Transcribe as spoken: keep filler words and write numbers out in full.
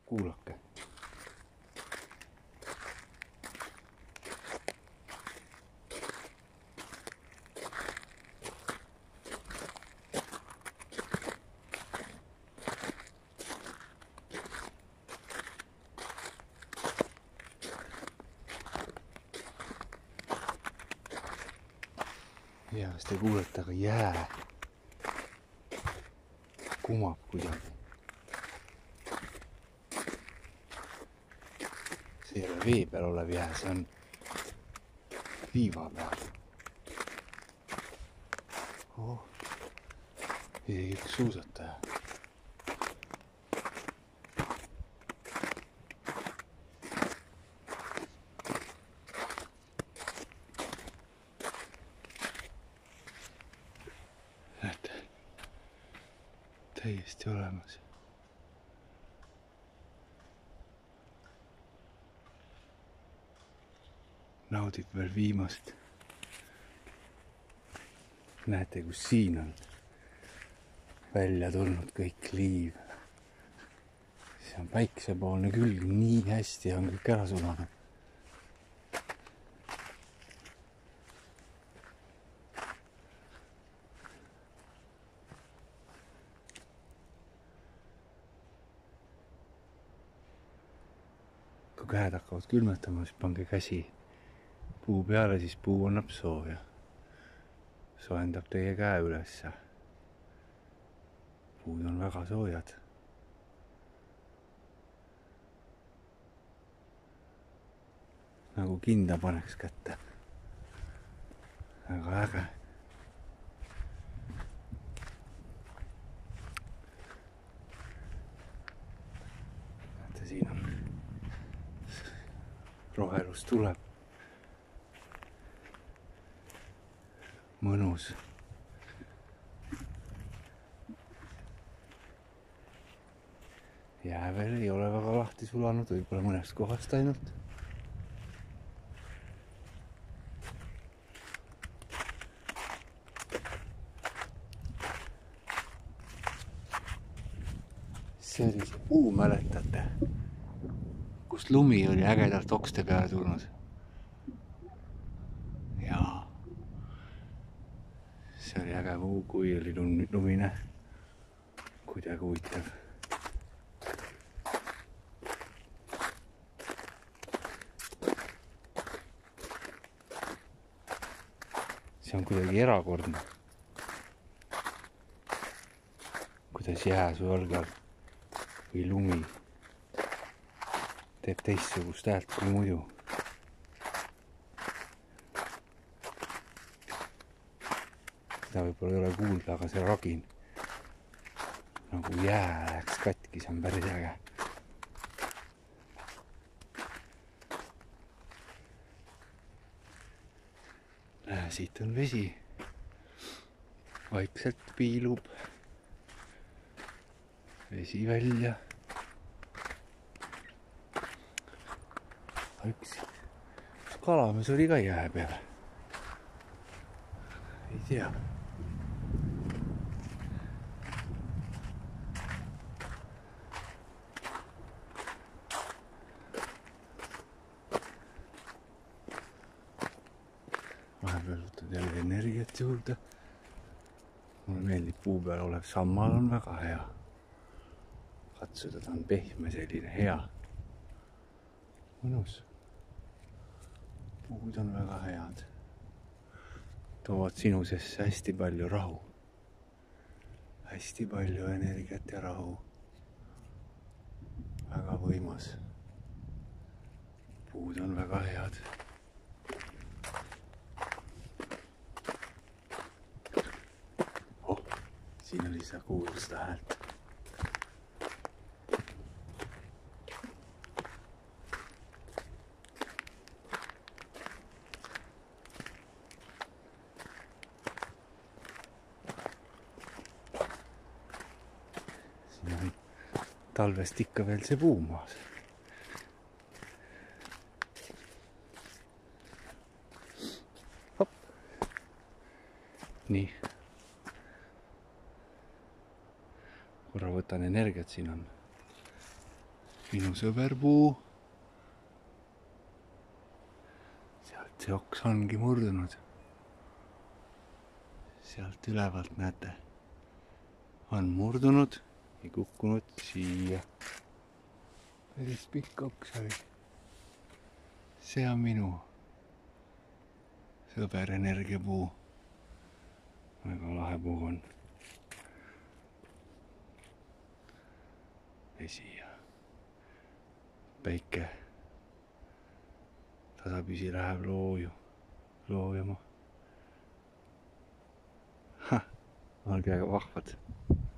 kuulake. Ja, kas te kuulete, aga jää kumab kuidagi. See ei ole vee peal olev jää, see on liiva peal. Oh, isegi üks suusataja. Näete, täiesti olemas. Naudib veel viimast. Näete, kus siin on välja tulnud kõik liiv. See on päiksepoolne külg, nii hästi on kõik ära sulanud. Kui käed hakkavad külmetama, siis pange käsi puu peale, siis puu annab sooja. Soojendab teie käe ülesse. Puud on väga soojad. Nagu kinda paneks kätte. Väga äge. Näete, siin on rohelus tuleb. Mõnus. Jää veel ei ole väga lahti sulanud, võib-olla mõnest kohast ainult. See oli see puu, mäletate, kus lumi oli ägedalt okste peale tulnud. Jaa. See oli äge puu, kui oli lumine. Kuidagi huvitav. See on kuidagi erakordne. Kuidas jää su jalgal või lumi teeb teistsugust häält kui muidu. Seda võib-olla ei ole kuulda, aga see ragin nagu jää läheks katki, see on päris äge. Näe, siit on vesi. Vaikselt piilub vesi välja. Üks kalamees oli ka jää peal. Ei tea. Vahepeal võtad jälle energiat juurde. Mulle meeldib puu peal olev sammal on väga hea. Katsuda, ta on pehme, selline hea. Mõnus. Puud on väga head. Toovad sinu sisse hästi palju rahu. Hästi palju energiat ja rahu. Väga võimas. Puud on väga head. Oh, siin oli seda kuulda seda häält. Talvest ikka veel see puu maas. Hop. Nii. Korra võtan energiat, siin on minu sõberpuu. sealt see oks ongi murdunud. sealt ülevalt näete, on murdunud ja kukkunud siia. päris pikk oks oli. see on minu sõber energiapuu. väga lahe puu on. vesi ja päike tasapisi läheb looju, loojuma. olge aga vahvad.